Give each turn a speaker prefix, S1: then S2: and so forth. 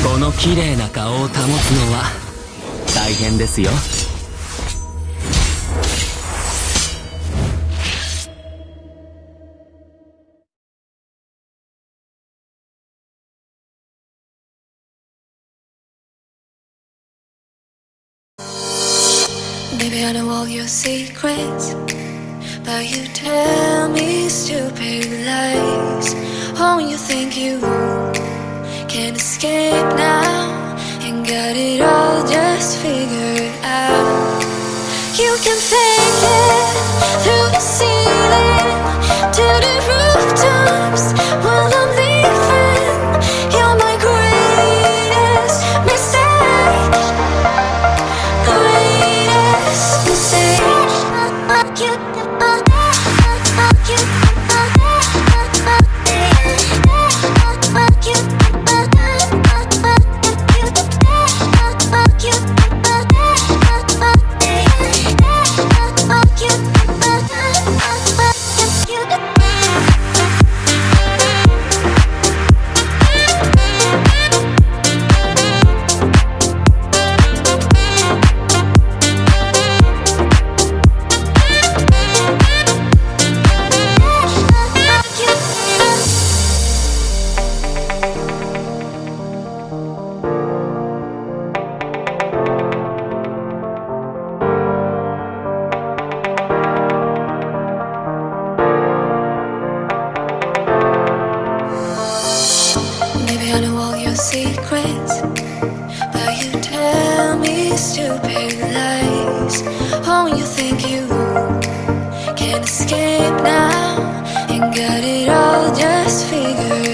S1: この綺麗な顔を保つのは大変ですよ。
S2: Maybe I know all your secrets, but you tell me stupid lies. Oh, you think you can escape now and got it all just figured out. You can fake it through the ceiling to the rooftops while I'm leaving. You're my greatest mistake, greatest mistake. Maybe I know all your secrets, but you tell me stupid lies. Oh, you think you can escape now and got it all just figured